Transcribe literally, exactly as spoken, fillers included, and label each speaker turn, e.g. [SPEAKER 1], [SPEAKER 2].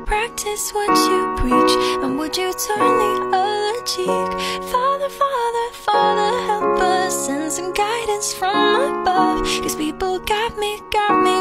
[SPEAKER 1] Practice what you preach, and would you turn the other cheek? Father, Father, Father, help us, send some guidance from above. Cause people got me, got me